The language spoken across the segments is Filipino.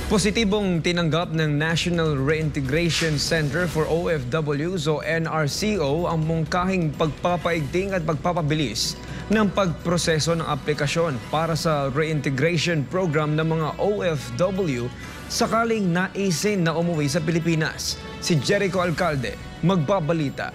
Positibong tinanggap ng National Reintegration Center for OFWs o NRCO ang mungkahing pagpapaigting at pagpapabilis ng pagproseso ng aplikasyon para sa reintegration program ng mga OFW sakaling naisin na umuwi sa Pilipinas. Si Jericho Alcalde magbabalita.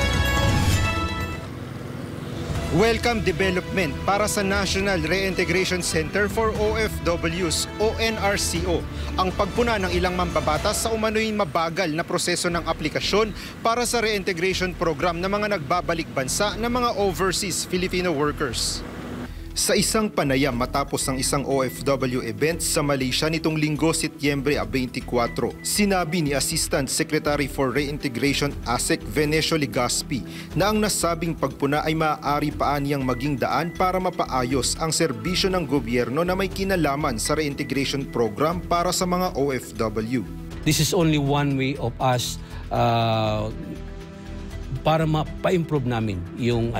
Welcome development para sa National Reintegration Center for OFWs o NRCO ang pagpuna ng ilang mambabatas sa umano'y mabagal na proseso ng aplikasyon para sa reintegration program ng mga nagbabalik bansa ng mga overseas Filipino workers. Sa isang panayam matapos ang isang OFW event sa Malaysia nitong Linggo, Setyembre 24, sinabi ni Assistant Secretary for Reintegration ASEC Venecio Legaspi na ang nasabing pagpuna ay maaari pa niyang maging daan para mapaayos ang serbisyo ng gobyerno na may kinalaman sa reintegration program para sa mga OFW. This is only one way of us para mapa-improve namin yung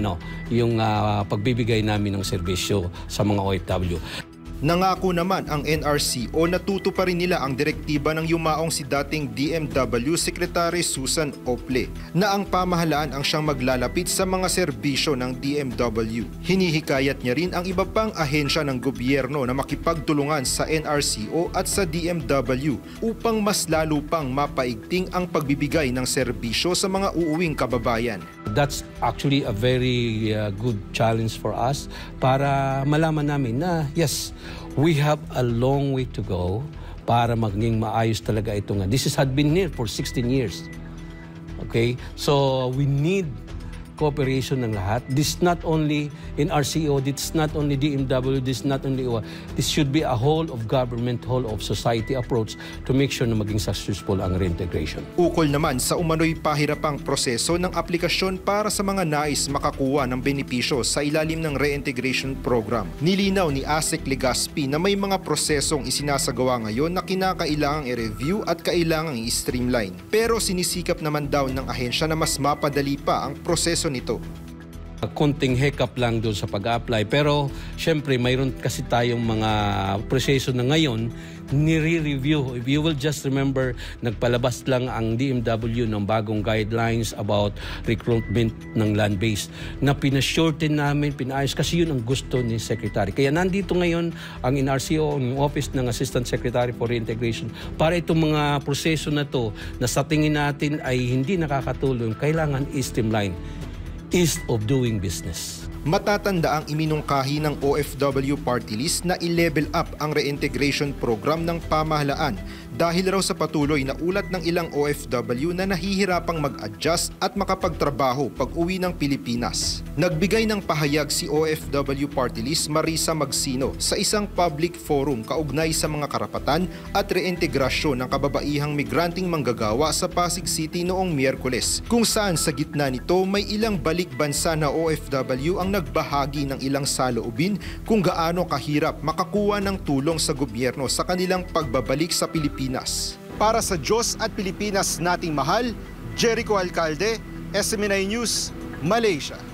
pagbibigay namin ng serbisyo sa mga OFW. Nangako naman ang NRCO na tutuparin nila ang direktiba ng yumaong si dating DMW Secretary Susan Ople na ang pamahalaan ang siyang maglalapit sa mga serbisyo ng DMW. Hinihikayat niya rin ang iba pang ahensya ng gobyerno na makipagtulungan sa NRCO at sa DMW upang mas lalo pang mapaigting ang pagbibigay ng serbisyo sa mga uuwing kababayan. That's actually a very good challenge for us para malaman namin na yes, we have a long way to go para maging maayos talaga ito nga. This had been here for 16 years. Okay? So we need cooperation ng lahat. This is not only in RCO, this is not only DMW, this is not only OWA. This should be a whole of government, whole of society approach to make sure na maging successful ang reintegration. Ukol naman sa umano'y pahirapang proseso ng aplikasyon para sa mga nais makakuha ng benepisyo sa ilalim ng reintegration program. Nilinaw ni ASEC Legaspi na may mga prosesong isinasagawa ngayon na kinakailangang i-review at kailangang i-streamline. Pero sinisikap naman daw ng ahensya na mas mapadali pa ang proseso nito. Konting hiccup lang doon sa pag-apply pero syempre mayroon kasi tayong mga proseso na ngayon nire-review. If you will just remember, nagpalabas lang ang DMW ng bagong guidelines about recruitment ng land-based na pinashorten namin, pinaayos kasi yun ang gusto ni Secretary. Kaya nandito ngayon ang NRCO, ang Office ng Assistant Secretary for Reintegration para itong mga proseso na to na sa tingin natin ay hindi nakakatulong, kailangan i-streamline. Ease of doing business. Matatanda ang iminungkahi ng OFW Party List na i-level up ang reintegration program ng pamahalaan dahil raw sa patuloy na ulat ng ilang OFW na nahihirapang mag-adjust at makapagtrabaho pag uwi ng Pilipinas. Nagbigay ng pahayag si OFW Party List Marisa Magsino sa isang public forum kaugnay sa mga karapatan at reintegrasyon ng kababaihang migranting manggagawa sa Pasig City noong Miyerkules, kung saan sa gitna nito may ilang balik bansa na OFW ang nagbahagi ng ilang saloobin kung gaano kahirap makakuha ng tulong sa gobyerno sa kanilang pagbabalik sa Pilipinas. Para sa Diyos at Pilipinas nating mahal, Jericho Alcalde, SMNI News, Malaysia.